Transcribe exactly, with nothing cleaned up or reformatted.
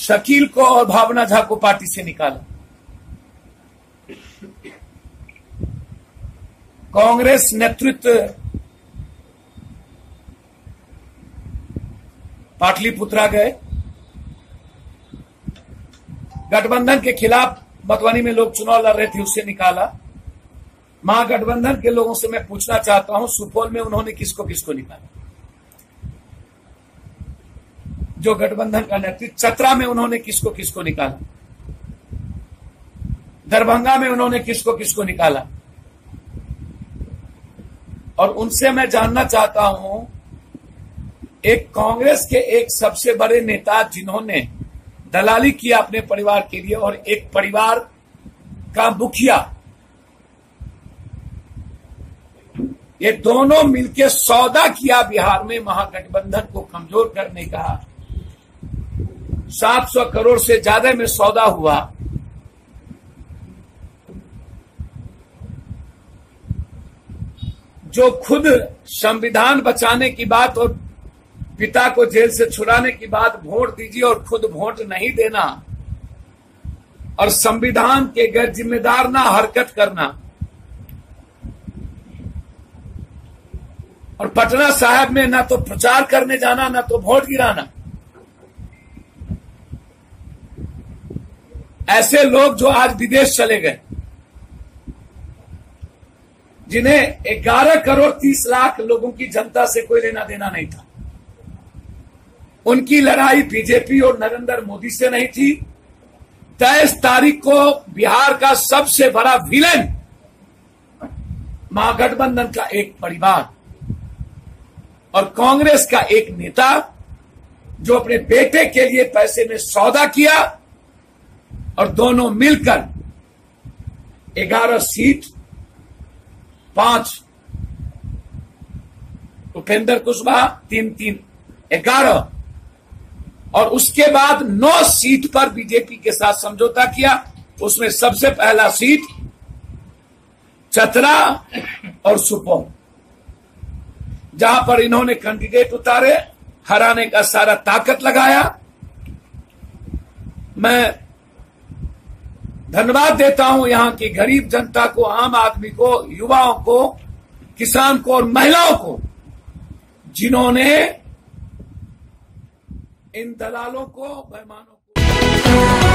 शकील को और भावना झा को पार्टी से निकाला। कांग्रेस नेतृत्व पाटलिपुत्रा गए, गठबंधन के खिलाफ मधुबनी में लोग चुनाव लड़ रहे थे, उससे निकाला। महागठबंधन के लोगों से मैं पूछना चाहता हूं, सुपौल में उन्होंने किसको किसको निकाला? जो गठबंधन का नेतृत्व, चतरा में उन्होंने किसको किसको निकाला? दरभंगा में उन्होंने किसको किसको निकाला? और उनसे मैं जानना चाहता हूं, एक कांग्रेस के एक सबसे बड़े नेता जिन्होंने दलाली किया अपने परिवार के लिए, और एक परिवार का मुखिया, ये दोनों मिलकर सौदा किया बिहार में महागठबंधन को कमजोर करने का। सात सौ करोड़ से ज्यादा में सौदा हुआ। जो खुद संविधान बचाने की बात और पिता को जेल से छुड़ाने की बात, वोट दीजिए और खुद वोट नहीं देना, और संविधान के गैर जिम्मेदार ना हरकत करना, और पटना साहिब में ना तो प्रचार करने जाना ना तो वोट गिराना। ऐसे लोग जो आज विदेश चले गए, जिन्हें ग्यारह करोड़ तीस लाख लोगों की जनता से कोई लेना देना नहीं था, उनकी लड़ाई बीजेपी और नरेंद्र मोदी से नहीं थी। तेईस तारीख को बिहार का सबसे बड़ा विलेन महागठबंधन का एक परिवार और कांग्रेस का एक नेता, जो अपने बेटे के लिए पैसे में सौदा किया, और दोनों मिलकर ग्यारह सीट, पांच उपेंद्र कुशवाहा, तीन तीन ग्यारह, और उसके बाद नौ सीट पर बीजेपी के साथ समझौता किया। उसमें सबसे पहला सीट चतरा और सुपौल, जहां पर इन्होंने कैंडिडेट उतारे, हराने का सारा ताकत लगाया। मैं धन्यवाद देता हूं यहां की गरीब जनता को, आम आदमी को, युवाओं को, किसान को और महिलाओं को, जिन्होंने इन दलालों को, बेईमानों को